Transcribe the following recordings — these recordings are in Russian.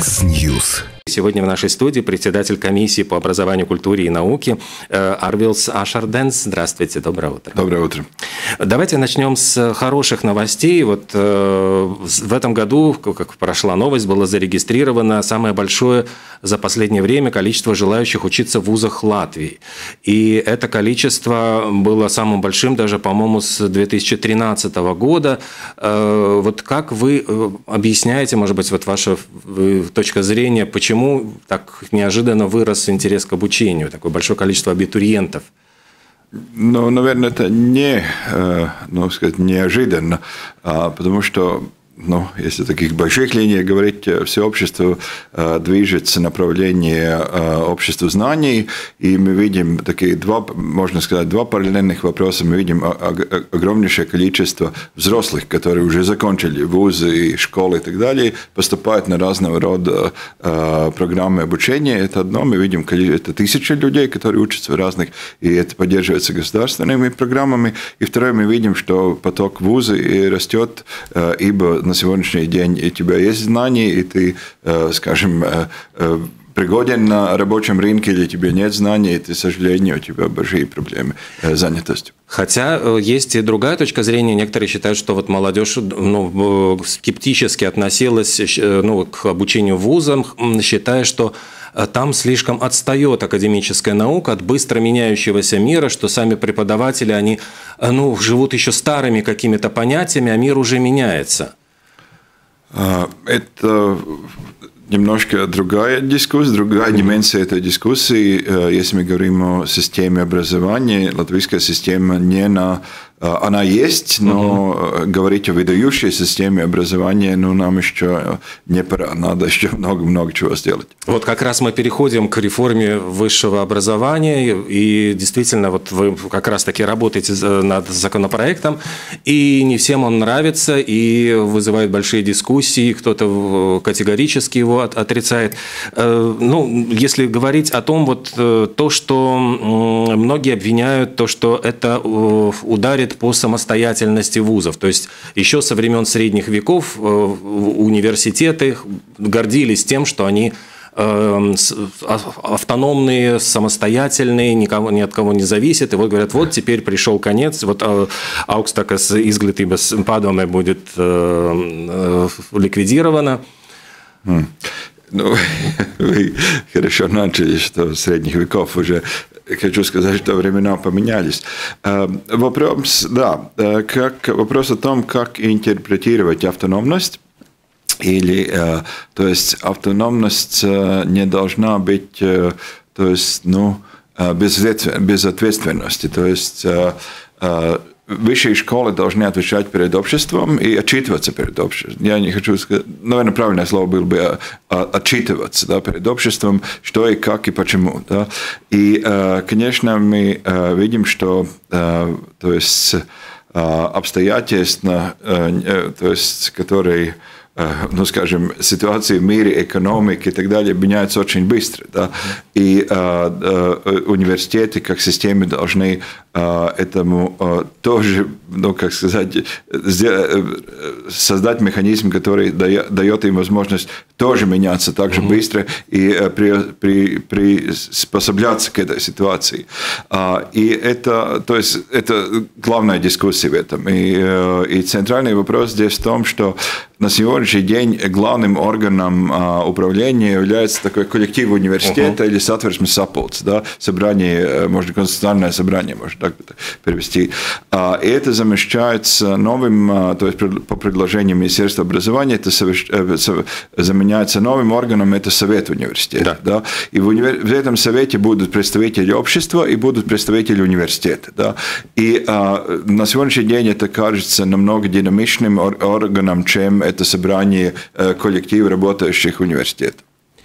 X-News. Сегодня в нашей студии председатель комиссии по образованию, культуре и науке Арвилс Ашарденс. Здравствуйте, доброе утро. Доброе утро. Давайте начнем с хороших новостей. Вот в этом году, как прошла новость, было зарегистрировано самое большое за последнее время количество желающих учиться в вузах Латвии. И это количество было самым большим даже, по-моему, с 2013 года. Вот как вы объясняете, может быть, вот ваша точка зрения, почему так неожиданно вырос интерес к обучению, такое большое количество абитуриентов? Ну, наверное, это неожиданно, потому что, если в таких больших линиях говорить, все общество движется в направлении общества знаний, и мы видим такие два параллельных вопроса. Мы видим огромнейшее количество взрослых, которые уже закончили вузы и школы и так далее, поступают на разного рода программы обучения. Это одно. Мы видим, это тысячи людей, которые учатся в разных, и это поддерживается государственными программами. И второе, мы видим, что поток в вузы растет, ибо на сегодняшний день у тебя есть знания, и ты, скажем, пригоден на рабочем рынке, или тебе нет знаний, и, к сожалению, у тебя большие проблемы с занятостью. Хотя есть и другая точка зрения. Некоторые считают, что вот молодежь скептически относилась к обучению в вузах, считая, что там слишком отстает академическая наука от быстро меняющегося мира, что сами преподаватели, они живут еще старыми какими-то понятиями, а мир уже меняется. Это немножко другая дискуссия, другая дименсия этой дискуссии. Если мы говорим о системе образования, латвийская система она есть, но говорить о выдающей системе образования, нам еще не пора, надо еще много чего сделать. Вот как раз мы переходим к реформе высшего образования, и действительно, вот вы как раз-таки работаете над законопроектом, и не всем он нравится, и вызывает большие дискуссии, кто-то категорически его отрицает. Если говорить о том, то, что многие обвиняют, то, что это ударит по самостоятельности вузов. То есть еще со времен средних веков университеты гордились тем, что они автономные, самостоятельные, ни от кого не зависят. И вот говорят, вот теперь пришел конец, вот Augstākās izglītības padome будет ликвидирована. Вы хорошо начали, что с средних веков уже. Хочу сказать, что времена поменялись. Вопрос о том, как интерпретировать автономность. То есть автономность не должна быть без ответственности. То есть высшие школы должны отвечать перед обществом и отчитываться перед обществом. Я не хочу сказать, наверное, правильное слово было бы отчитываться перед обществом, что и как и почему. Да? И, конечно, мы видим, что обстоятельства, которые, скажем, ситуации в мире, экономики и так далее меняются очень быстро. Да? И университеты как системы должны этому тоже, создать механизм, который дает им возможность тоже меняться так же быстро и приспосабляться к этой ситуации. И это главная дискуссия в этом. И центральный вопрос здесь в том, что на сегодняшний день главным органом управления является такой коллектив университета или Satversmes sapulce, да, собрание, можно конституционное собрание, можно так перевести. И это замещается новым, то есть по предложению Министерства образования, это заменяется новым органом, это Совет университета. Да. И в этом совете будут представители общества и будут представители университета. Да. И на сегодняшний день это кажется намного динамичным органом, чем это собрание коллектива работающих университетов.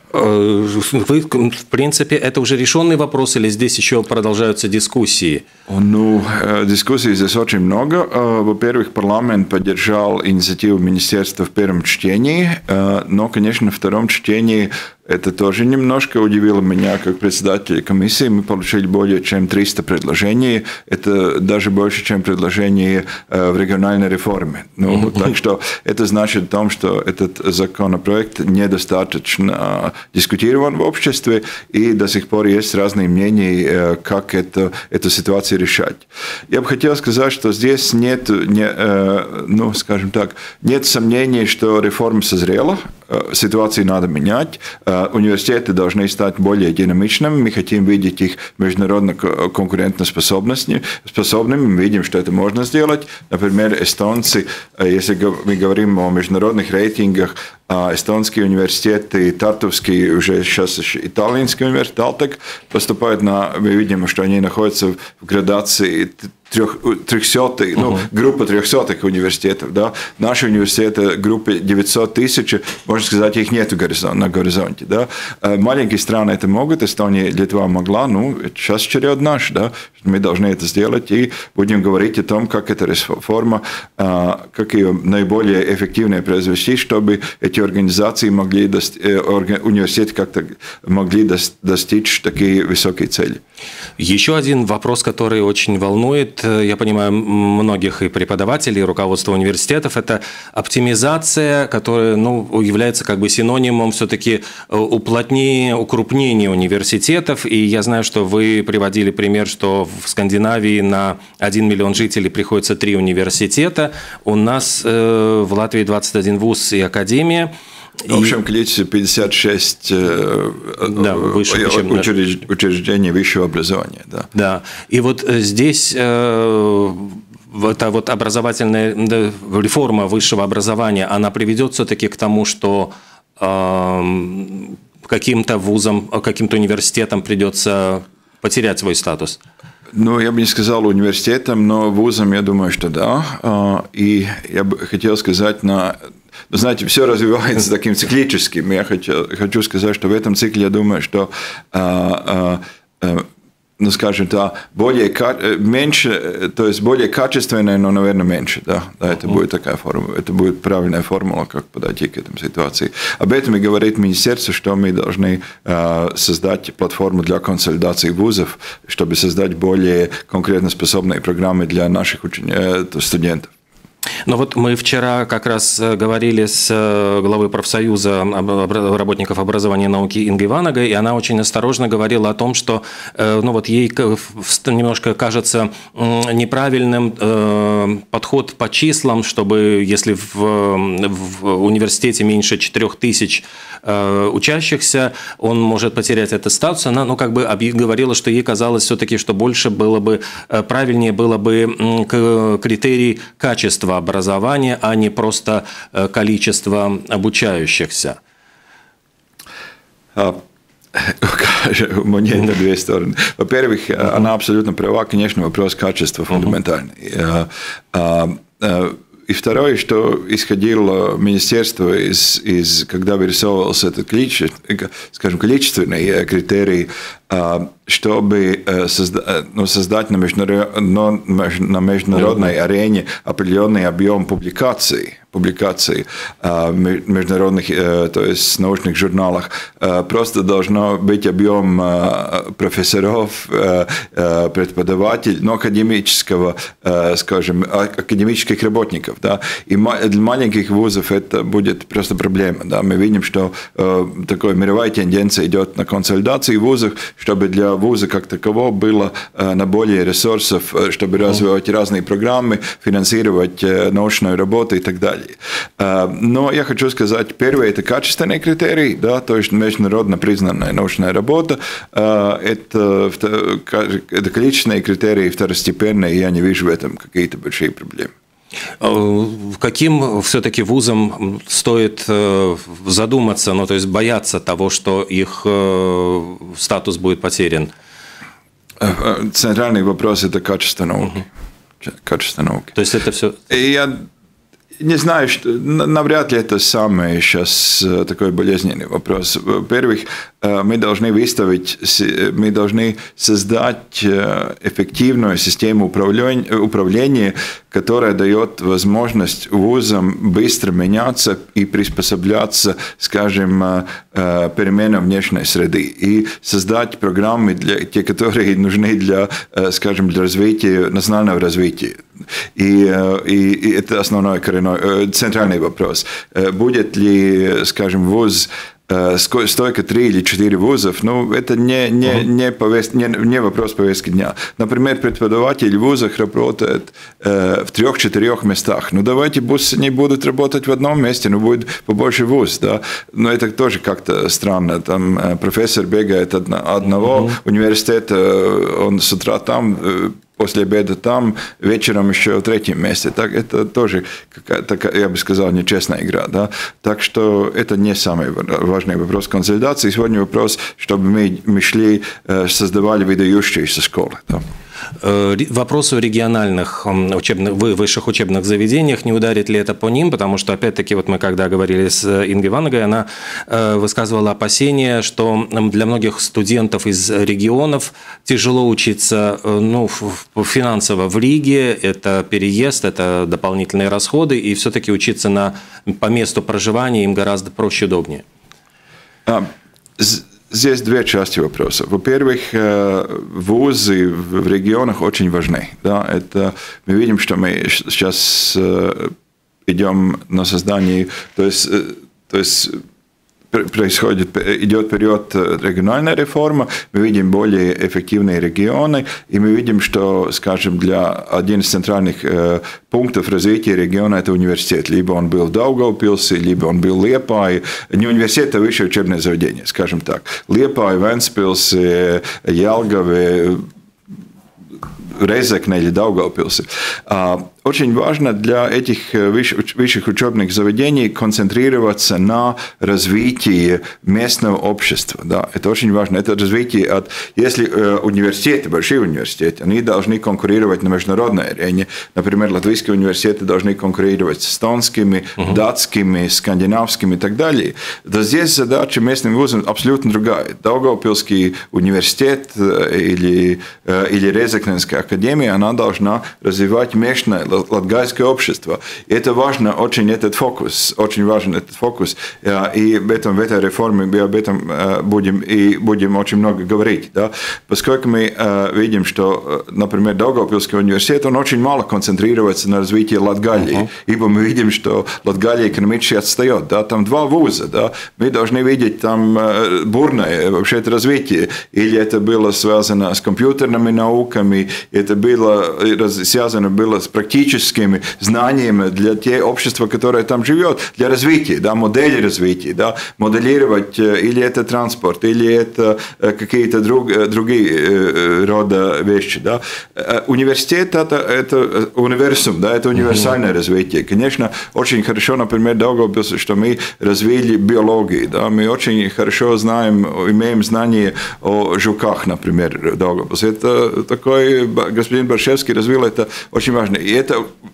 Вы, в принципе, это уже решенный вопрос или здесь еще продолжаются дискуссии? Ну, дискуссий здесь очень много. Во-первых, парламент поддержал инициативу министерства в первом чтении, но, конечно, в втором чтении это тоже немножко удивило меня как председателя комиссии. Мы получили более чем 300 предложений. Это даже больше, чем предложений в региональной реформе. Ну, так что это значит о том, что этот законопроект недостаточно дискутирован в обществе, и до сих пор есть разные мнения, как эту ситуацию решать. Я бы хотел сказать, что здесь нет, ну, скажем так, нет сомнений, что реформа созрела, ситуацию надо менять, университеты должны стать более динамичными, мы хотим видеть их международно конкурентоспособными, мы видим, что это можно сделать. Например, эстонцы, если мы говорим о международных рейтингах, эстонские университеты, Тартовский, уже сейчас и Таллинский университет, Талтек, поступают мы видим, что они находятся в градации 300, ну, группа 300 университетов. Да? Наши университеты группы 900 тысяч, можно сказать, их нет на горизонте. Да? Маленькие страны это могут, Эстония, Литва могла, ну, сейчас черед наш, да? Мы должны это сделать и будем говорить о том, как эта реформа, как ее наиболее эффективно произвести, чтобы эти организации могли, университеты как-то могли достичь такие высокие цели. Еще один вопрос, который очень волнует, я понимаю, многих и преподавателей, и руководства университетов, это оптимизация, которая, ну, является как бы синонимом все-таки уплотнения, укрупнения университетов. И я знаю, что вы приводили пример, что в Скандинавии на 1 миллион жителей приходится 3 университета. У нас в Латвии 21 вуз и академия. В общем количестве 56 учреждений высшего образования. Да. Да. И вот здесь эта вот образовательная реформа высшего образования, она приведет все-таки к тому, что каким-то вузам, каким-то университетам придется потерять свой статус? Ну, я бы не сказал университетам, но вузам, я думаю, что да. И я бы хотел сказать знаете, все развивается таким циклическим. Я хочу сказать, что в этом цикле, я думаю, что, ну, скажем так, меньше, то есть более качественное, но, наверное, меньше. Да, это будет такая формула, это будет правильная формула, как подойти к этой ситуации. Об этом и говорит министерство, что мы должны создать платформу для консолидации вузов, чтобы создать более конкурентоспособные программы для наших студентов. Но вот мы вчера как раз говорили с главой профсоюза работников образования и науки Ингой Ванагой, и она очень осторожно говорила о том, что, ну, вот ей немножко кажется неправильным подход по числам, чтобы если в университете меньше 4000 учащихся, он может потерять этот статус. Она, ну, как бы говорила, что ей казалось все-таки, что больше было бы, правильнее было бы критерий качества образования, а не просто количество обучающихся. Монета две стороны. Во-первых, она абсолютно права, конечно, вопрос качества фундаментальный. И второе, что исходило министерство когда вырисовывался этот количественный критерий, чтобы создать на международной арене определенный объем публикаций в международных, то есть научных журналах. Просто должно быть объем профессоров, преподавателей, но академического, скажем, академических работников. Да. И для маленьких вузов это будет просто проблема. Да. Мы видим, что такая мировая тенденция идет на консолидацию вузов, чтобы для вуза как такового было на более ресурсов, чтобы развивать разные программы, финансировать научную работу и так далее. Но я хочу сказать, первое – это качественный критерий, да, то есть международно признанная научная работа. Это количественные критерии второстепенные, и я не вижу в этом какие-то большие проблемы. Каким все-таки вузам стоит задуматься, ну, то есть бояться того, что их статус будет потерян? Центральный вопрос – это качество науки. Качество науки. То есть это все… Не знаю, навряд ли это самый сейчас такой болезненный вопрос. Во-первых, мы должны создать эффективную систему управления, которая дает возможность вузам быстро меняться и приспосабляться, скажем, переменам внешней среды. И создать программы, те, которые нужны для, скажем, для развития, национального развития. И это основной центральный вопрос. Будет ли, скажем, вуз столько 3 или 4 вузов, ну, это не вопрос повестки дня. Например, преподаватель в вузах работает в 3-4 местах. Ну, давайте пусть они будут работать в одном месте, но будет побольше вуз, да. Но это тоже как-то странно. Там профессор бегает от одного университета, он с утра там, после обеда там, вечером еще в 3-м месте. Так, это тоже, я бы сказал, нечестная игра. Да? Так что это не самый важный вопрос консолидации. Сегодня вопрос, чтобы мы шли, создавали выдающиеся школы. Да? Вопрос о региональных высших учебных заведениях, не ударит ли это по ним, потому что, опять-таки, вот мы когда говорили с Ингой Ванагой, она высказывала опасения, что для многих студентов из регионов тяжело учиться финансово в Риге, это переезд, это дополнительные расходы, и все-таки учиться по месту проживания им гораздо проще и удобнее. Здесь две части вопроса. Во-первых, вузы в регионах очень важны. Да? Это, мы видим, что мы сейчас идем на создание, то есть идет период региональной реформы, мы видим более эффективные регионы, и мы видим, что, скажем, один из центральных пунктов развития региона – это университет. Либо он был в Даугавпилсе, либо он был в Liepāji. Не университет, а высшее учебное заведение, скажем так. Liepāji, Ventspilсе, Jelgave, Резекне или Даугавпилсе. Очень важно для этих высших учебных заведений концентрироваться на развитии местного общества. Да, это очень важно. Это развитие если университеты, большие университеты, они должны конкурировать на международной арене. Например, латвийские университеты должны конкурировать с эстонскими, датскими, скандинавскими и так далее. То здесь задача местным вузам абсолютно другая. Даугавпилский университет или Резекненская академия, она должна развивать местное латгальское общество. И это важно, очень важен этот фокус. И в этой реформе мы об этом будем очень много говорить. Да? Поскольку мы видим, что, например, Даугавпилский университет, он очень мало концентрируется на развитии Латгалии. Ибо мы видим, что Латгалия экономически отстает. Да? Там 2 вуза. Да? Мы должны видеть там бурное вообще это развитие. Или это было связано с компьютерными науками, это было связано с практическими знаниями для тех общества, которое там живет, для развития, да, модели развития, да, моделировать, или это транспорт, или это какие-то другие рода вещи. Да. Университет – это универсум, да, это универсальное развитие. Конечно, очень хорошо, например, Даугавпилсе, что мы развили биологию. Да, мы очень хорошо имеем знания о жуках, например, Даугавпилсе. Это такой, господин Баршевский развил это очень важно. И это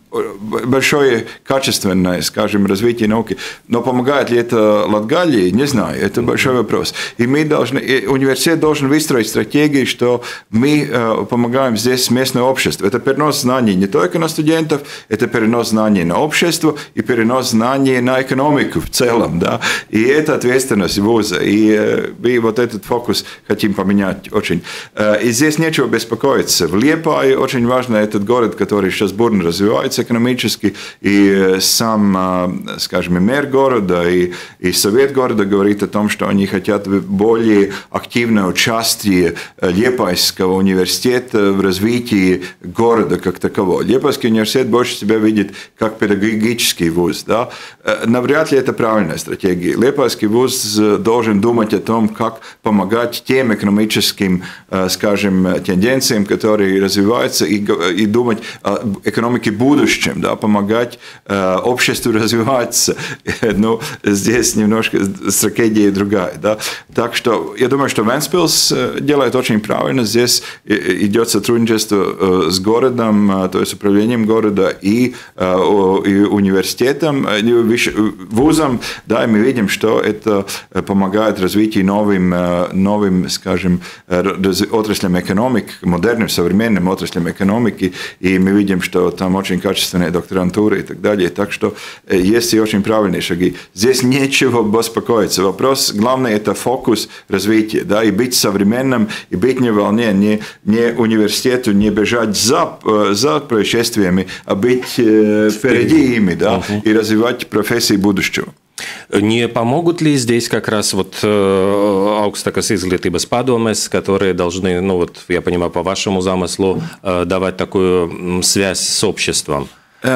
большое качественное, скажем, развитие науки. Но помогает ли это Латгалии? Не знаю. Это большой вопрос. И университет должен выстроить стратегию, что мы помогаем здесь местное общество. Это перенос знаний не только на студентов, это перенос знаний на общество и перенос знаний на экономику в целом. Да? И это ответственность вуза. И мы вот этот фокус хотим поменять очень. И здесь нечего беспокоиться. В Liepāji очень важно этот город, который сейчас бурно развивается экономически, и сам, скажем, и мэр города, и совет города говорит о том, что они хотят более активное участие Liepājского университета в развитии города как такового. Liepājский университет больше себя видит как педагогический вуз. Да? Навряд ли это правильная стратегия. Liepājский вуз должен думать о том, как помогать тем экономическим, скажем, тенденциям, которые развиваются, и думать о экономике будущего. будущем, да, помогать обществу развиваться. Ну, здесь немножко стратегия другая. Да. Так что я думаю, что Вентспилс делает очень правильно. Здесь идет сотрудничество с городом, то есть управлением города и университетом, вузом. Да, и мы видим, что это помогает развитию новым, скажем, отраслям экономики, модерным, современным отраслям экономики. И мы видим, что там очень качественные докторантуры и так далее. Так что есть и очень правильные шаги. Здесь нечего беспокоиться. Вопрос, главное, это фокус развития. Да, и быть современным, и быть не в волне, не университету, не бежать за происшествиями, а быть впереди ими, да, и развивать профессии будущего. Не помогут ли здесь как раз вот augstākās izglītības padomes, которые должны, ну вот я понимаю, по вашему замыслу, давать такую связь с обществом?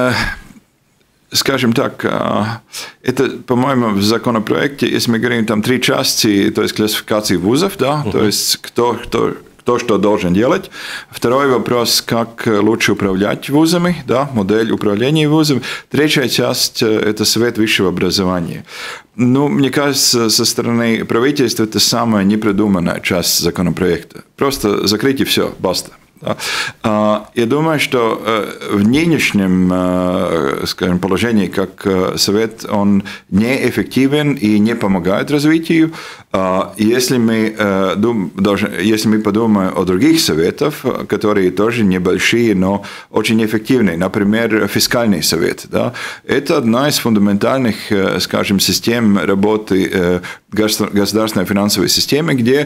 Скажем так, это, по-моему, в законопроекте, если мы говорим, там 3 части, то есть классификации вузов, да, то есть кто что должен делать. Второй вопрос, как лучше управлять вузами, да, модель управления вузами. Третья часть – это Совет высшего образования. Ну, мне кажется, со стороны правительства это самая непродуманная часть законопроекта. Просто закрыть и все, баста. Я думаю, что в нынешнем, скажем, положении, как совет, он неэффективен и не помогает развитию. Если мы подумаем о других советах, которые тоже небольшие, но очень эффективные, например, фискальный совет, да, это одна из фундаментальных, скажем, систем работы государственной финансовой системы, где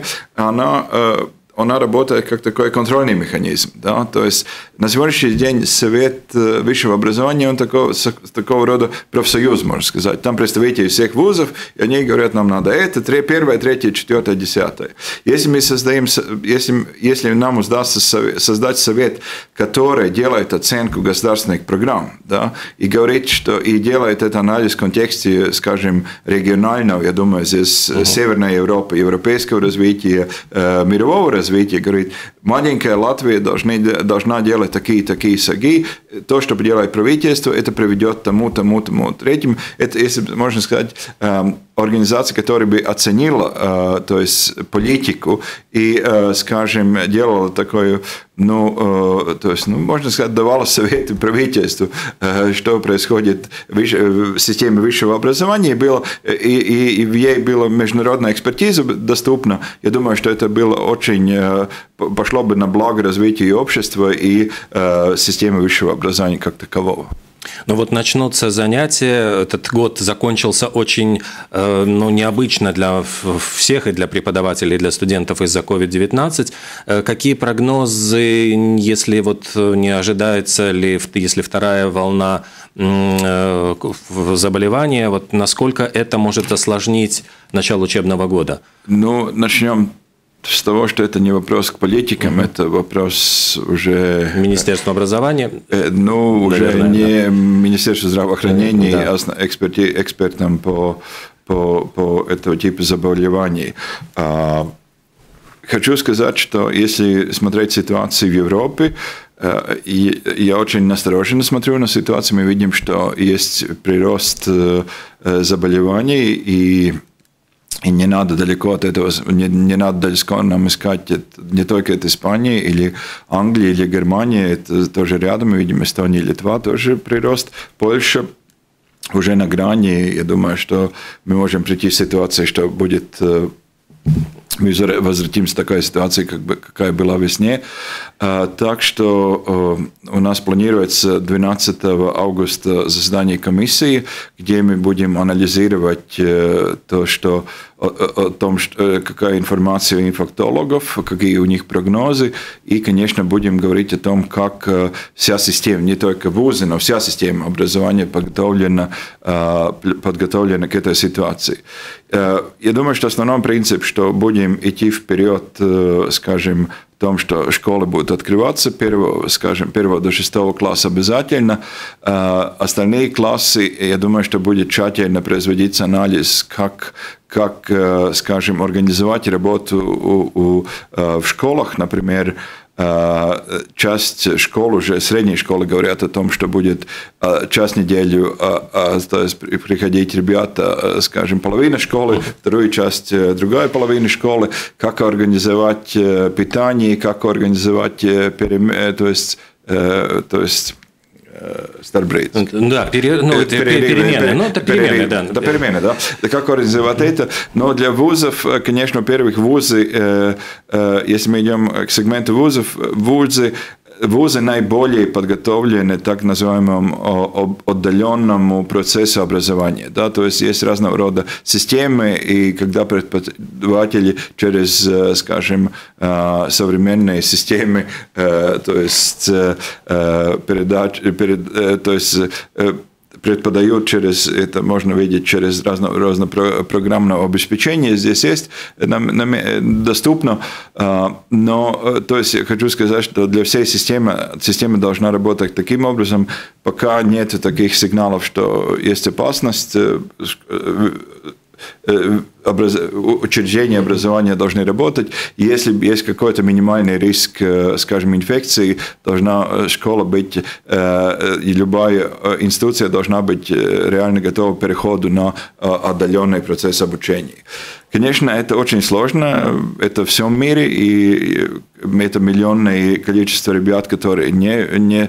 она работает как такой контрольный механизм. Да? То есть на сегодняшний день Совет высшего образования, он такого рода профсоюз, можно сказать. Там представители всех вузов, и они говорят, нам надо это, 1, 3, 4, 10. Если нам удастся создать совет, который делает оценку государственных программ, да, и говорит, что и делает этот анализ в контексте, скажем, регионального, я думаю, здесь Северная Европа, европейского развития, мирового развития, говорит, маленькая Латвия должна делать такие шаги, то, что делает правительство, это приведет к тому. Третьим, это, если можно сказать, организация, которая бы оценила, то есть политику и, скажем, делала такую, можно сказать, давала советы правительству, что происходит в системе высшего образования, и ей была международная экспертиза доступна. Я думаю, что это было очень, пошло бы на благо развития общества и системы высшего образования как такового. Ну вот начнутся занятия, этот год закончился очень необычно для всех, и для преподавателей, и для студентов из-за COVID-19. Какие прогнозы, если вот не ожидается ли, если вторая волна заболевания, вот насколько это может осложнить начало учебного года? Ну, начнем с того, что это не вопрос к политикам, это вопрос уже... Министерство образования? Уже наверное, не Министерство здравоохранения, а экспертам по этого типа заболеваний. Хочу сказать, что если смотреть ситуацию в Европе, я очень настороженно смотрю на ситуацию, мы видим, что есть прирост заболеваний, и не надо далеко от этого, не надо далеко нам искать не только от Испании или Англии или Германии, это тоже рядом, мы видим Эстония и Литва, тоже прирост, Польша уже на грани, я думаю, что мы можем прийти к ситуации, что будет... Мы возвратимся к такой ситуации, какая была весне. Так что у нас планируется 12 августа заседание комиссии, где мы будем анализировать о том, какая информация у инфектологов, какие у них прогнозы. И, конечно, будем говорить о том, как вся система, не только вузы, но вся система образования подготовлена к этой ситуации. Я думаю, что основной принцип, что будем идти вперед, скажем, в том, что школы будут открываться 1 до 6 класса обязательно. Остальные классы, я думаю, что будет тщательно производиться анализ, как, скажем, организовать работу в школах, например, часть школ, уже средней школы говорят о том, что будет час в неделю, то есть приходить ребята, скажем, половина школы, вторую часть другая половина школы, как организовать питание, как организовать Starbrīd. Да, перемены. Перемены, да. Как организовать это? Но для вузов, конечно, во-первых, вузы, если мы идем к сегменту вузов, вузы наиболее подготовлены к так называемому отдаленному процессу образования. Да? То есть разного рода системы, и когда преподаватели через, скажем, современные системы, преподают через, это можно видеть через разное программное обеспечение, здесь есть доступно, но то есть я хочу сказать, что для всей система должна работать таким образом, пока нет таких сигналов, что есть опасность, учреждения образования должны работать. Если есть какой-то минимальный риск, скажем, инфекции, должна школа быть, и любая институция должна быть реально готова к переходу на отдаленный процесс обучения. Конечно, это очень сложно, это в всем мире, и это миллионное количество ребят, которые не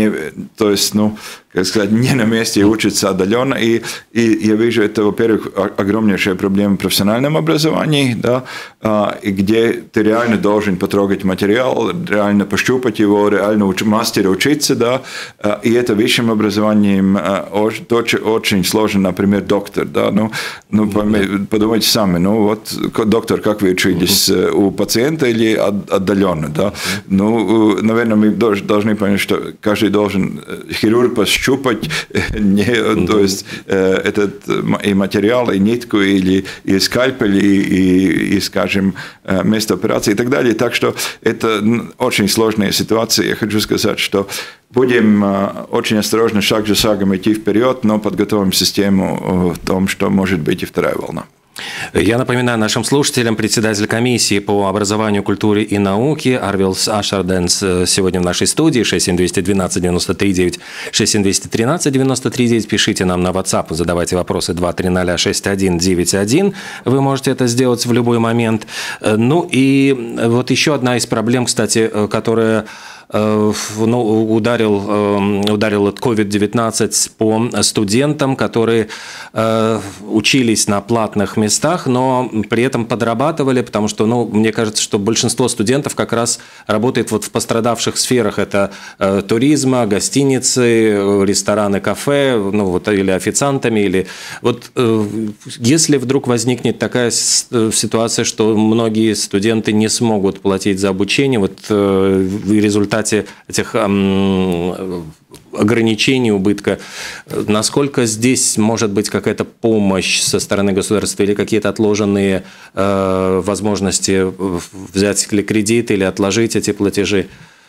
на месте учатся отдаленно, и я вижу, это, во-первых, огромнейшая проблема в профессиональном образовании, да, и где ты реально должен потрогать материал, реально пощупать его, реально мастеру учиться, да, и это высшим образованием очень сложно, например, доктор, да, подумайте сами, вот доктор, как вы учитесь, у пациента или отдаленно, да, наверное, мы должны понять, что каждый должен хирург пощупать, то есть этот и материал, и нитку, и скальпель, и, скажем, место операции и так далее. Так что это очень сложная ситуация. Я хочу сказать, что будем очень осторожно, шаг за шагом идти вперед, но подготовим систему в том, что может быть и вторая волна. Я напоминаю нашим слушателям, председатель комиссии по образованию, культуре и науке Арвилс Ашарденс сегодня в нашей студии. 67212-93-9, 67213-93-9. Пишите нам на WhatsApp, задавайте вопросы 2306191. Вы можете это сделать в любой момент. Ну и вот еще одна из проблем, кстати, которая ударил COVID-19 по студентам, которые учились на платных местах, но при этом подрабатывали, потому что, мне кажется, что большинство студентов как раз работает вот в пострадавших сферах. Это туризма, гостиницы, рестораны, кафе, или официантами, или вот если вдруг возникнет такая ситуация, что многие студенты не смогут платить за обучение, вот в результате этих ограничений, убытка, насколько здесь может быть какая-то помощь со стороны государства или какие-то отложенные возможности взять или кредит, или отложить эти платежи?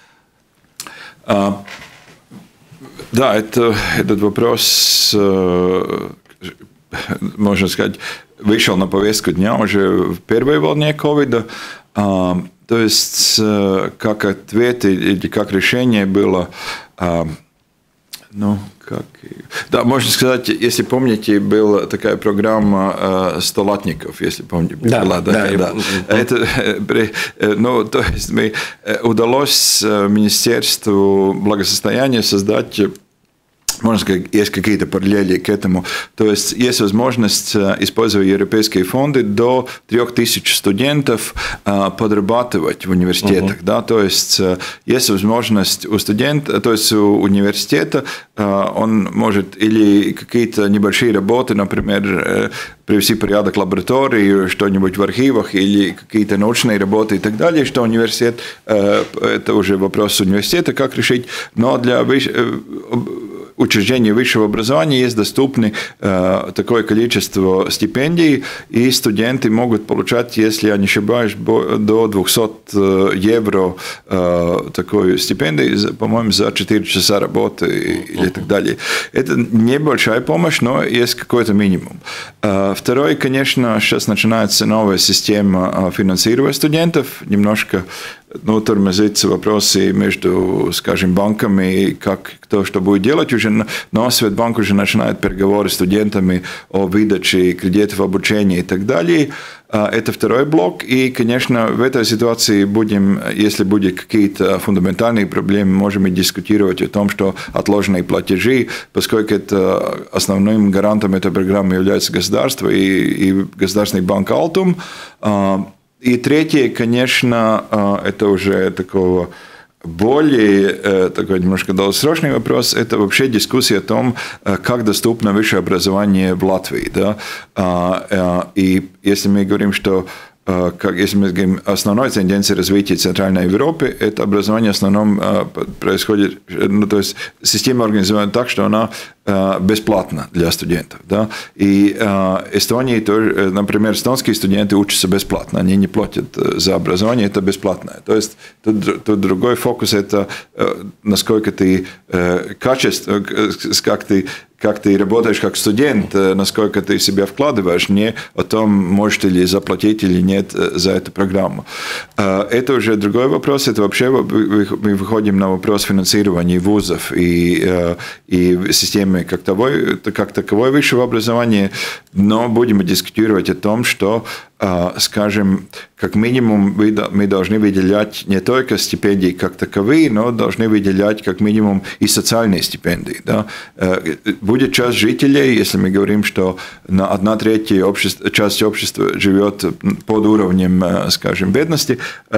Да, этот вопрос, можно сказать, вышел на повестку дня уже в первой волне ковида. То есть, как ответ или как решение было, да, можно сказать, если помните, была такая программа «Столатников», если помните. Да. То есть, удалось Министерству благосостояния создать, можно сказать, есть какие-то параллели к этому. То есть, есть возможность, используя европейские фонды, до 3000 студентов подрабатывать в университетах. Да? То есть, есть возможность у студента, то есть, у университета, он может или какие-то небольшие работы, например, привести в порядок лабораторию, что-нибудь в архивах, или какие-то научные работы и так далее, что университет, это уже вопрос университета, как решить, но для учреждений высшего образования есть доступны такое количество стипендий, и студенты могут получать, если я не ошибаюсь, до 200 евро такой стипендию, по-моему, за 4 часа работы или так далее. Это небольшая помощь, но есть какой-то минимум. Второе, конечно, сейчас начинается новая система финансирования студентов, немножко ну, тормозятся вопросы между, скажем, банками, как кто что будет делать. Уже на Светбанк уже начинает переговоры с студентами о выдаче кредитов, обучения и так далее. Это второй блок. И, конечно, в этой ситуации будем, если будут какие-то фундаментальные проблемы, можем и дискутировать о том, что отложенные платежи, поскольку это основным гарантом этой программы является государство и Государственный банк Алтум. И третье, конечно, это уже такого более такой немножко долгосрочный вопрос, это вообще дискуссия о том, как доступно высшее образование в Латвии. Да? И если мы говорим, что если мы говорим, основной тенденцией развития Центральной Европы, это образование в основном происходит, ну, то есть система организована так, что она бесплатна для студентов. Да? И Эстонии тоже, например, эстонские студенты учатся бесплатно, они не платят за образование, это бесплатное. То есть тут другой фокус, это насколько ты качество, как ты работаешь как студент, насколько ты себя вкладываешь, не о том, можешь ты ли заплатить или нет за эту программу. Это уже другой вопрос, это вообще мы выходим на вопрос финансирования вузов и системы как таковой высшего образования, но будем дискутировать о том, что, скажем, как минимум мы должны выделять не только стипендии как таковые, но должны выделять как минимум и социальные стипендии. Да? Будет часть жителей, если мы говорим, что на 1/3 часть общества живет под уровнем, скажем, бедности,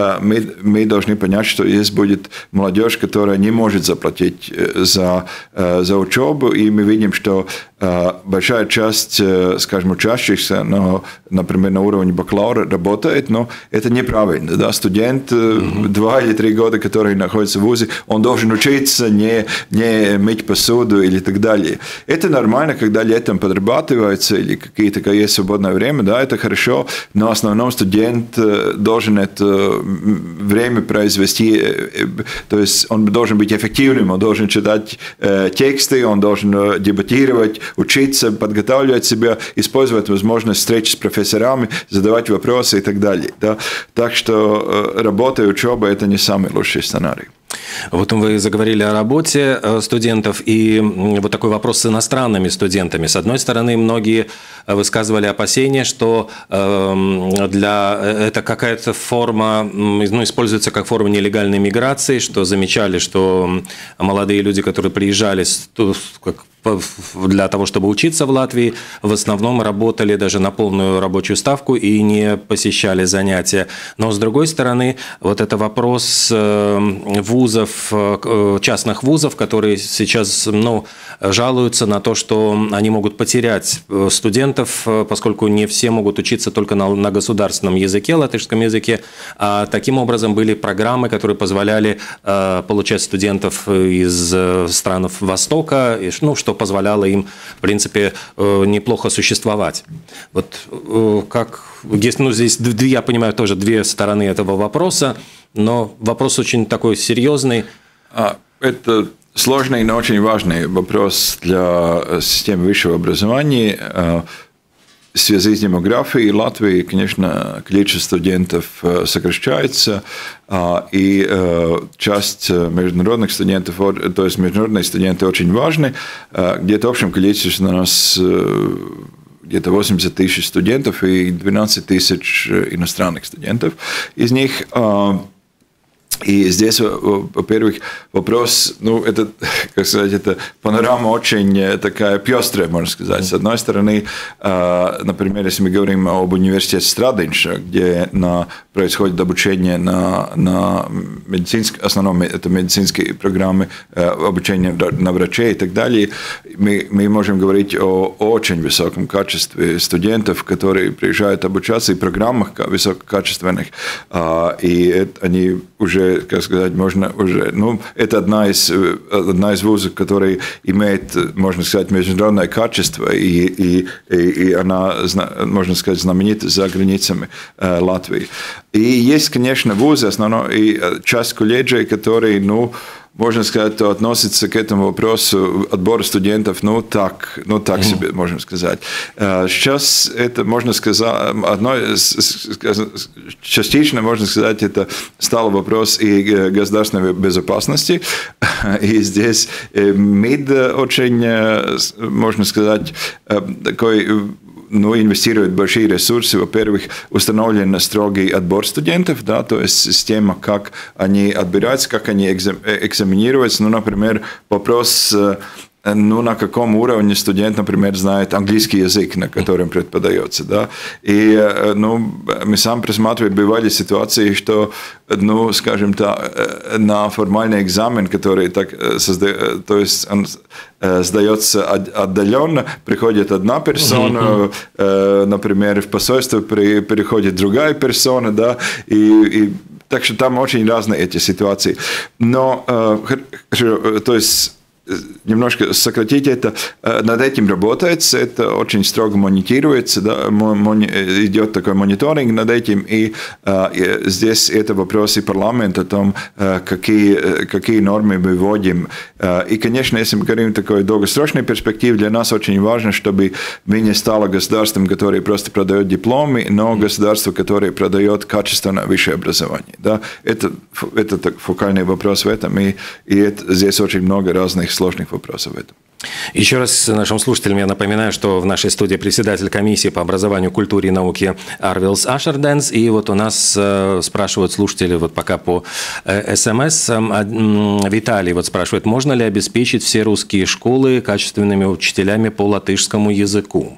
мы должны понять, что есть будет молодежь, которая не может заплатить за учебу, и мы видим, что большая часть, скажем, учащихся, например, на уровне бакалавра работает, но это неправильно. Да? Студент 2 или 3 года, который находится в вузе, он должен учиться, не мыть посуду или так далее. Это нормально, когда летом подрабатывается или какие-то есть свободное время, да, это хорошо, но в основном студент должен это время произвести, то есть он должен быть эффективным, он должен читать тексты, он должен дебатировать, учиться, подготавливать себя, использовать возможность встреч с профессорами, задавать вопросы и так далее. Да? Так что работа и учеба – это не самый лучший сценарий. Вот вы заговорили о работе студентов, и вот такой вопрос с иностранными студентами. С одной стороны, многие высказывали опасения, что это какая-то форма, ну, используется как форма нелегальной миграции, что замечали, что молодые люди, которые приезжали для того, чтобы учиться в Латвии, в основном работали даже на полную рабочую ставку и не посещали занятия. Но, с другой стороны, вот это вопрос вузов, частных вузов, которые сейчас жалуются на то, что они могут потерять студентов, поскольку не все могут учиться только на государственном языке, латышском языке. А таким образом были программы, которые позволяли получать студентов из стран Востока, что позволяло им, в принципе, неплохо существовать. Вот как есть, здесь, я понимаю, тоже 2 стороны этого вопроса, но вопрос очень такой серьезный. Это сложный, но очень важный вопрос для системы высшего образования. В связи с демографией Латвии, конечно, количество студентов сокращается, и часть международных студентов, то есть международные студенты очень важны. Где-то в общем количестве у нас где-то 80 тысяч студентов и 12 тысяч иностранных студентов. Из них... И здесь, во-первых, вопрос, это, как сказать, это панорама очень такая пестрая, можно сказать. С одной стороны, например, если мы говорим об университете Страдинша, где происходит обучение на медицинских, в основном это медицинские программы, обучение на врачей и так далее, мы можем говорить о очень высоком качестве студентов, которые приезжают обучаться, и программах высококачественных, и они уже, как сказать, можно уже, это одна из вузов, которая имеет, можно сказать, международное качество, и она, можно сказать, знаменита за границами Латвии. И есть, конечно, вузы, основном, и часть колледжей, которые, можно сказать, то относится к этому вопросу отбора студентов, так себе, можно сказать. Сейчас это, можно сказать, частично, можно сказать, это стало вопрос и государственной безопасности, и здесь МИД очень, можно сказать, такой... инвестируют большие ресурсы. Во-первых, установлен строгий отбор студентов, да, то есть система, как они отбираются, как они экзаменируются. Например, вопрос, на каком уровне студент, например, знает английский язык, на котором преподается. Да? И мы сами просматривали, бывали ситуации, что, скажем так, на формальный экзамен, который то есть он сдается отдаленно, приходит одна персона, например, в посольство переходит другая персона, да, и так что там очень разные эти ситуации. Но, то есть, немножко сократить это, над этим работается, это очень строго монитируется, да, идет такой мониторинг над этим, и здесь это вопрос и парламента о том, какие нормы мы вводим. И, конечно, если мы говорим о такой долгосрочной перспективе, для нас очень важно, чтобы мы не стало государством, которое просто продает дипломы, но государство, которое продает качественное высшее образование. Да. Это фокальный вопрос в этом, и здесь очень много разных сложных вопросов в этом. Еще раз нашим слушателям я напоминаю, что в нашей студии председатель комиссии по образованию, культуре и науке Арвилс Ашарденс. И вот у нас спрашивают слушатели вот пока по СМС. Виталий вот спрашивает, можно ли обеспечить все русские школы качественными учителями по латышскому языку?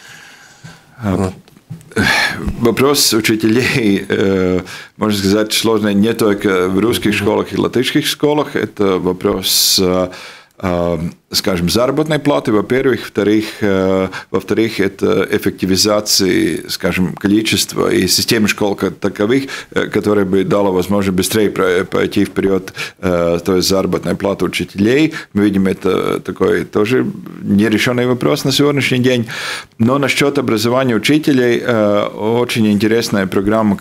Вопрос учителей, можно сказать, сложный не только в русских школах и латышских школах. Это вопрос, скажем, заработной платы, во-первых. Во-вторых, это эффективизация, скажем, количества и системы школ как таковых, которая бы дала возможность быстрее пойти вперед, то есть заработная плата учителей. Мы видим, это такой тоже нерешенный вопрос на сегодняшний день. Но насчет образования учителей, очень интересная программа,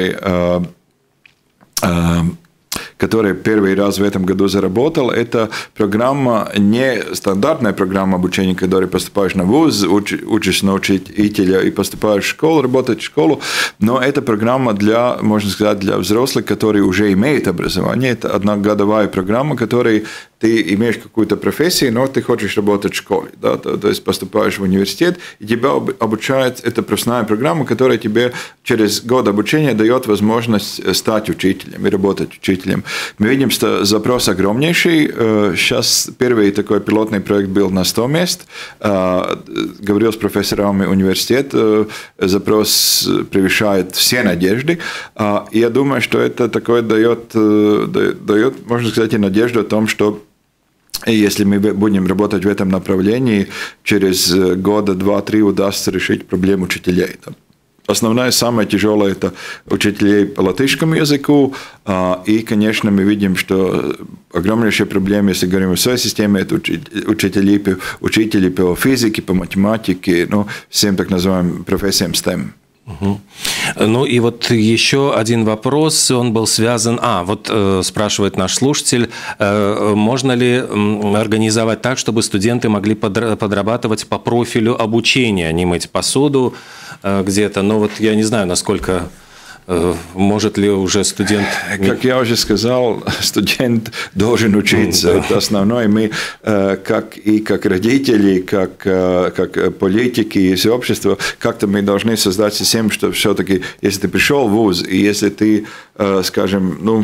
которая первый раз в этом году заработала, это программа, не стандартная программа обучения, когда поступаешь на вуз, учишься на учителя и поступаешь в школу, работать в школу, но это программа для, можно сказать, для взрослых, которые уже имеют образование. Это одногодовая программа, которой ты имеешь какую-то профессию, но ты хочешь работать в школе. Да? То есть поступаешь в университет, и тебя обучают, это профессиональная программа, которая тебе через год обучения дает возможность стать учителем и работать учителем. Мы видим, что запрос огромнейший. Сейчас первый такой пилотный проект был на 100 мест. Говорил с профессорами университета, запрос превышает все надежды. Я думаю, что это такое дает, можно сказать, и надежду о том, что если мы будем работать в этом направлении, через года 2-3 удастся решить проблему учителей. Основная, самая тяжелая – это учителей по латышскому языку. И, конечно, мы видим, что огромнейшая проблема, если говорим о своей системе, это учителей по физике, по математике, всем так называемым профессиям STEM. Угу. Ну и вот еще один вопрос, он был связан, спрашивает наш слушатель, можно ли организовать так, чтобы студенты могли подрабатывать по профилю обучения, не мыть посуду где-то, я не знаю, насколько... Может ли уже студент... Как я уже сказал, студент должен учиться. Это основное. Мы, как родители, как политики и все общество, как-то мы должны создать систему, что все-таки, если ты пришел в вуз, и если ты, скажем,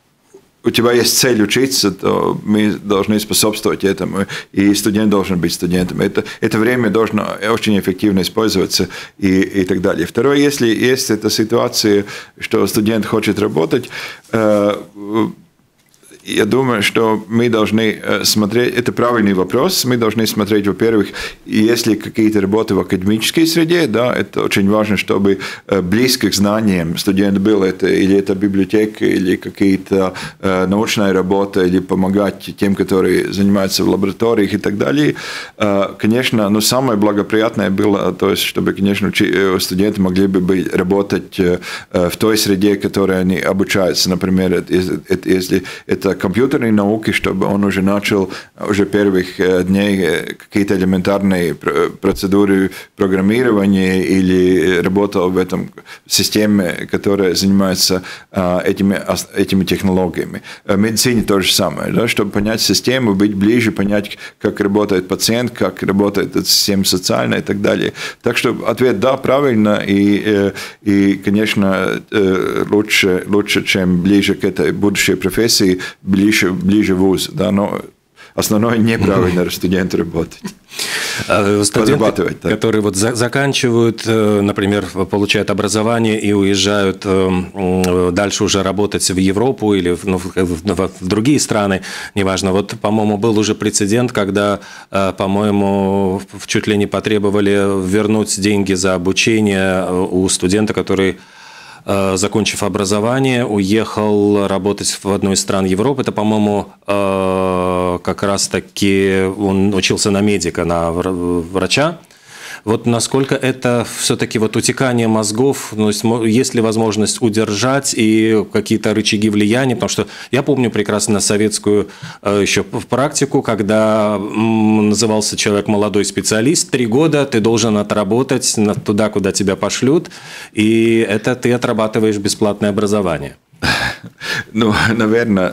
у тебя есть цель учиться, то мы должны способствовать этому, и студент должен быть студентом. Это время должно очень эффективно использоваться и так далее. Второе, если есть эта ситуация, что студент хочет работать, я думаю, что мы должны смотреть, это правильный вопрос, мы должны смотреть, во-первых, если какие-то работы в академической среде, да, это очень важно, чтобы близко к знаниям студент был, или это библиотека, или какие-то научная работа, или помогать тем, которые занимаются в лабораториях и так далее. Конечно, самое благоприятное было, то есть, чтобы, конечно, студенты могли бы работать в той среде, в которой они обучаются. Например, если это компьютерной науки, чтобы он уже начал уже первых дней какие-то элементарные процедуры программирования или работал в этом системе, которая занимается этими технологиями. В медицине то же самое, да, чтобы понять систему, быть ближе, понять, как работает пациент, как работает эта система социальная и так далее. Так что ответ да, правильно, и конечно, лучше, чем ближе к этой будущей профессии, ближе вуз, да, но основное неправильно студенты работать. Студенты, которые вот заканчивают, например, получают образование и уезжают дальше уже работать в Европу или в другие страны, неважно. Вот, по-моему, был уже прецедент, когда, по-моему, чуть ли не потребовали вернуть деньги за обучение у студента, который, закончив образование, уехал работать в одну из стран Европы. Это, по-моему, как раз-таки он учился на медика, на врача. Вот насколько это все-таки вот утекание мозгов, есть ли возможность удержать и какие-то рычаги влияния, потому что я помню прекрасно советскую еще практику, когда назывался человек молодой специалист, 3 года ты должен отработать туда, куда тебя пошлют, и это ты отрабатываешь бесплатное образование. Ну, наверное...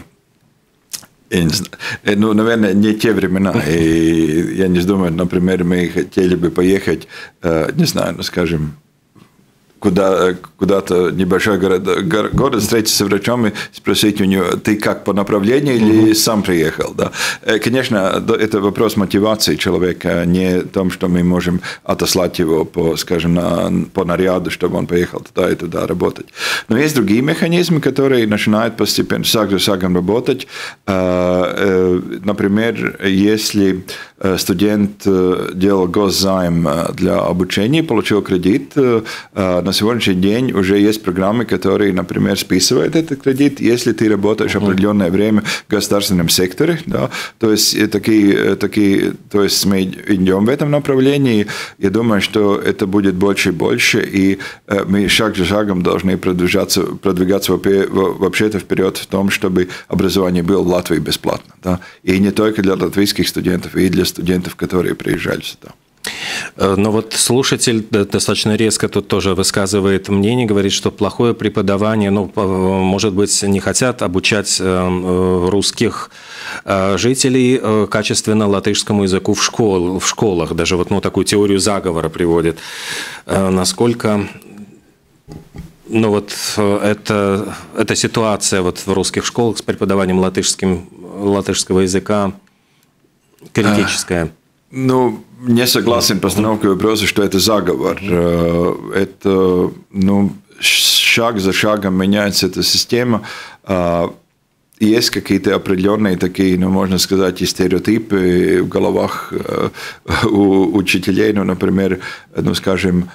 Ну, наверное, не те времена. И я не думаю, например, мы хотели бы поехать, не знаю, ну, скажем, куда-то небольшой город, встретиться с врачом и спросить у него, ты как, по направлению или сам приехал? Да? Конечно, это вопрос мотивации человека, не в том, что мы можем отослать его по, скажем, по наряду, чтобы он поехал туда и туда работать. Но есть другие механизмы, которые начинают постепенно, шаг за шагом работать. Например, если студент делал госзайм для обучения, получил кредит, на сегодняшний день уже есть программы, которые, например, списывают этот кредит, если ты работаешь определенное время в государственном секторе. Да, то есть то есть мы идем в этом направлении. Я думаю, что это будет больше и больше, и мы шаг за шагом должны продвигаться вообще-то вперед в том, чтобы образование было в Латвии бесплатно. Да, и не только для латвийских студентов, и для студентов, которые приезжали сюда. Но вот слушатель достаточно резко тут тоже высказывает мнение, говорит, что плохое преподавание, ну, может быть, не хотят обучать русских жителей качественно латышскому языку в школах. Даже вот такую теорию заговора приводит. Насколько... Ну вот эта ситуация вот в русских школах с преподаванием латышского языка критическая. Ну, не согласен с постановкой вопроса, что это заговор. Это, шаг за шагом меняется эта система. Есть какие-то определенные такие, можно сказать, и стереотипы в головах у учителей, например, скажем,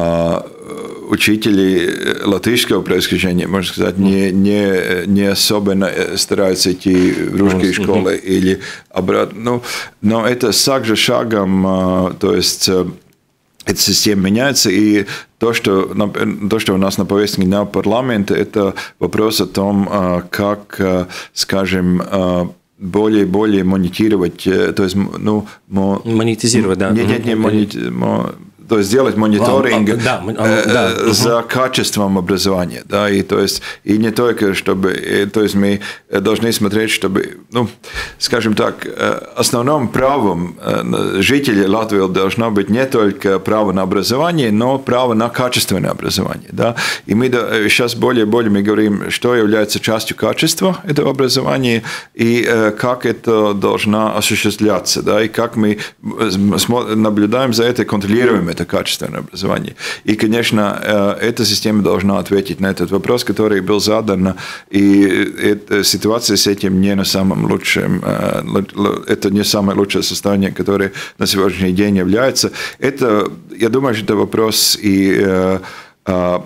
учители латышского происхождения, можно сказать, не особенно стараются идти в русские школы или обратно. Но это шаг за шагом, то есть эта система меняется, и то, что у нас на повестке дня парламента, это вопрос о том, как, скажем, более монетировать, то есть, монетизировать, да. То есть сделать мониторинг за качеством образования. Да, и не только чтобы... То есть мы должны смотреть, чтобы, скажем так, основным правом жителей Латвии должно быть не только право на образование, но право на качественное образование. Да? И мы сейчас более мы говорим, что является частью качества этого образования и как это должно осуществляться. Да? И как мы наблюдаем за это и контролируем это качественное образование. И, конечно, эта система должна ответить на этот вопрос, который был задан, и ситуация с этим не на самом лучшем, это не самое лучшее состояние, которое на сегодняшний день является. Это, я думаю, что это вопрос то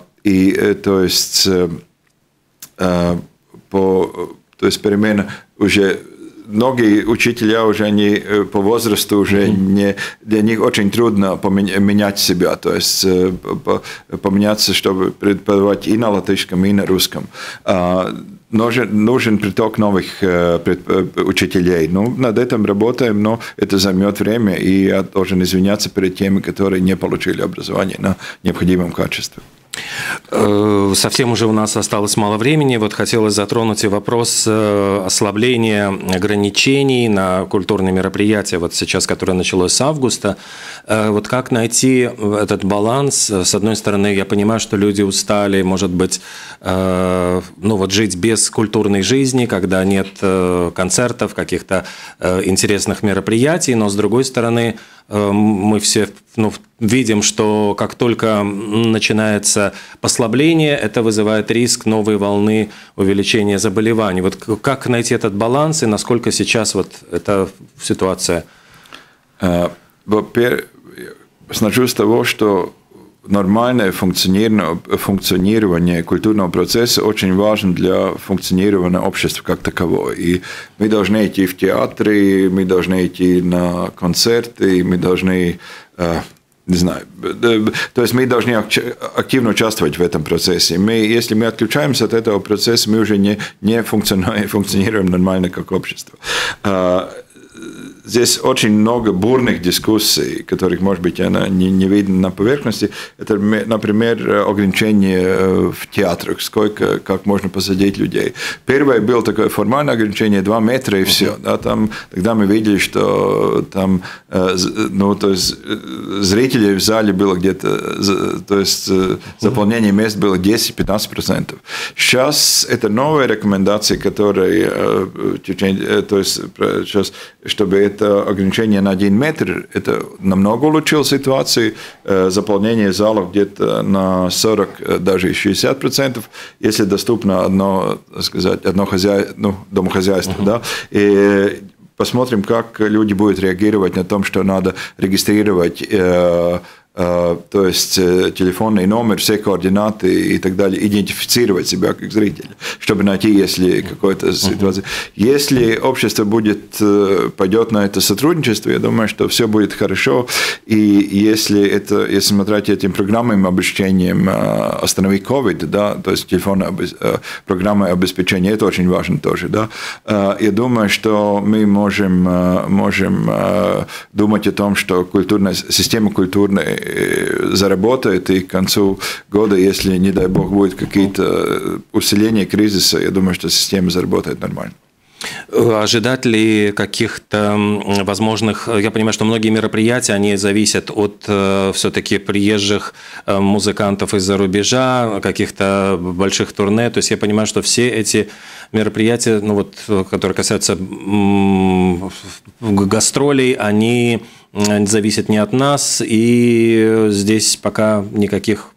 есть перемена уже многие учителя уже они по возрасту уже для них очень трудно менять себя, то есть поменяться, чтобы преподавать и на латышском, и на русском. Нужен приток новых учителей. Над этим работаем, но это займет время, и я должен извиняться перед теми, которые не получили образование на необходимом качестве. Совсем уже у нас осталось мало времени. Вот хотелось затронуть и вопрос ослабления ограничений на культурные мероприятия, вот сейчас, которое началось с августа. Вот как найти этот баланс? С одной стороны, я понимаю, что люди устали, может быть, жить без культурной жизни, когда нет концертов, каких-то интересных мероприятий, но с другой стороны, мы все видим, что как только начинается послабление, это вызывает риск новой волны увеличения заболеваний. Вот как найти этот баланс и насколько сейчас вот эта ситуация? Начну с того, что нормальное функционирование культурного процесса очень важно для функционирования общества как такового. И мы должны идти в театры, мы должны идти на концерты, мы должны, не знаю, то есть мы должны активно участвовать в этом процессе. Если мы отключаемся от этого процесса, мы уже не функционируем нормально как общество. Здесь очень много бурных дискуссий, которых, может быть, не видно на поверхности. Это, например, ограничение в театрах, как можно посадить людей. Первое было такое формальное ограничение 2 метра и все. Да, тогда мы видели, что там, то есть, зрителей в зале было где-то, то есть заполнение мест было 10-15%. Сейчас это новые рекомендации, которые, то есть, сейчас, чтобы это ограничение на 1 метр, это намного улучшило ситуацию. Заполнение залов где-то на 40, даже 60%, если доступно одно домохозяйство. Да? И посмотрим, как люди будут реагировать на то, что надо регистрировать то есть телефонный номер, все координаты и так далее, идентифицировать себя как зрителя, чтобы найти, если какая-то ситуация. Если общество пойдет на это сотрудничество, я думаю, что все будет хорошо. И если смотреть этим программным обеспечением «Останови COVID», да, то есть телефонная программа обеспечения, это очень важно тоже. Да. Я думаю, что мы можем думать о том, что система культурная заработает, и к концу года, если, не дай бог, будет какие-то усиления кризиса, я думаю, что система заработает нормально. Ожидать ли каких-то возможных... Я понимаю, что многие мероприятия, они зависят от все-таки приезжих музыкантов из-за рубежа, каких-то больших турне. То есть я понимаю, что все эти мероприятия, которые касаются гастролей, они зависят не от нас, и здесь пока никаких...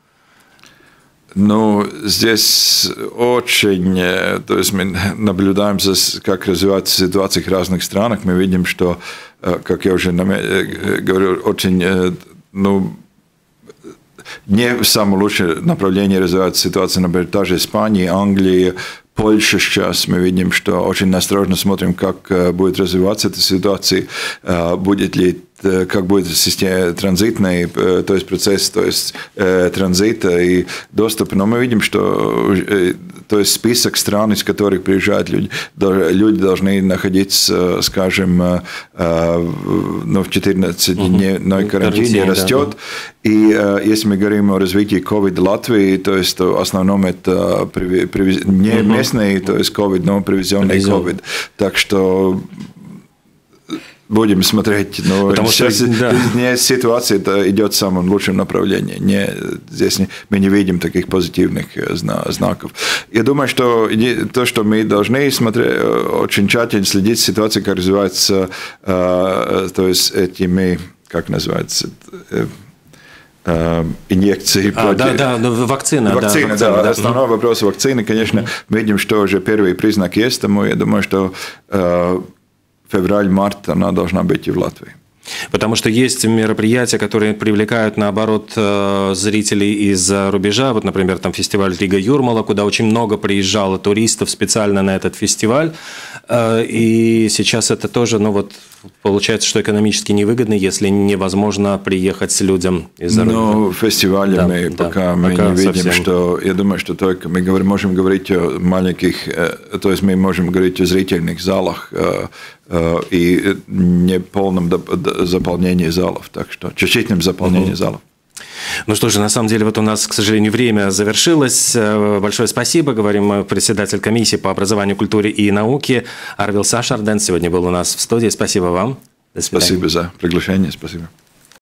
Здесь очень, то есть мы наблюдаем, как развивается ситуация в разных странах, мы видим, что, как я уже говорил, очень, не в самом лучшем направлении развивается ситуация, например, та же Испания, Англия, Польша сейчас. Мы видим, что очень осторожно смотрим, как будет развиваться эта ситуация, как будет система транзитная, то есть процесс, то есть транзита и доступа. Но мы видим, что то есть список стран, из которых приезжают люди должны находиться, скажем, в 14-дневной карантине, растет. И если мы говорим о развитии COVID в Латвии, то есть в основном это не местный, то есть COVID, но привезенный COVID. Так что будем смотреть, но сейчас ситуация идет в самом лучшем направлении. Здесь мы не видим таких позитивных знаков. Я думаю, что то, что мы должны смотреть, очень тщательно следить ситуацией, как развивается, то есть этими, как называется, инъекции. Вакцина. Вакцина, да. Основной вопрос вакцины, конечно, мы видим, что уже первый признак есть, тому я думаю, что февраль-март она должна быть и в Латвии. Потому что есть мероприятия, которые привлекают, наоборот, зрителей из-за рубежа. Вот, например, там фестиваль Рига Юрмала, куда очень много приезжало туристов специально на этот фестиваль. И сейчас это тоже, ну вот, получается, что экономически невыгодно, если невозможно приехать людям из-за рубежа. Ну, фестивалями пока мы не видим, совсем. Что я думаю, что только мы можем говорить о маленьких, то есть мы можем говорить о зрительных залах и не полном заполнении залов, так что частичном заполнении залов. Ну что же, на самом деле, вот у нас, к сожалению, время завершилось. Большое спасибо, говорим председатель комиссии по образованию, культуре и науке Арвил Сашарден. Сегодня был у нас в студии. Спасибо вам. До свидания. Спасибо за приглашение. Спасибо.